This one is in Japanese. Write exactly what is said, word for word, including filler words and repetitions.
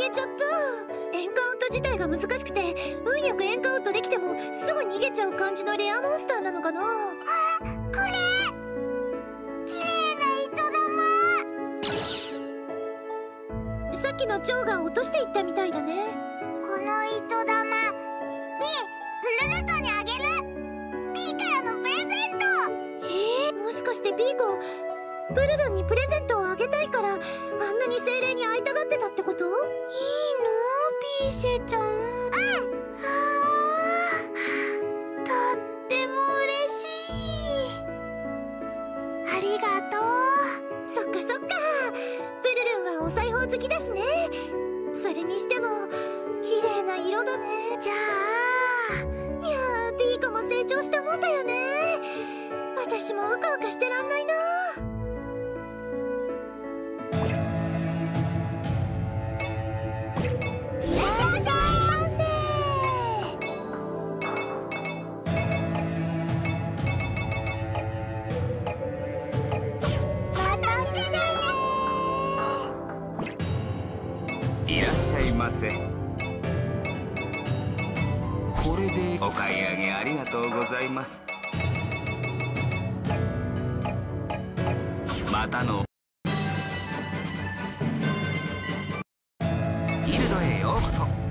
けちゃった。エンカウント自体が難しくて、運よくエンカウントできてもすぐ逃げちゃう感じのレアモンスターなのかな。 あ、これ綺麗な糸玉。 さっきの蝶が落としていったみたいだね。 この糸玉、ピー、プルルトにあげる。ピーからのプレゼント。 えー、もしかしてピーコ、プルルンにプレゼントをあげたいからあんなに精霊に会いたがってたってこと？いいの？ ピーシェちゃん。うん。 あー、とっても嬉しい。ありがとう。そっかそっか、プルルンはお裁縫好きだしね。それにしても綺麗な色だね。 じゃあ、 いやー、ピーコも成長したもんだよね。私もうかうかしてらんないな。 いらっしゃいませ。これでお買い上げありがとうございます。またのギルドへようこそ。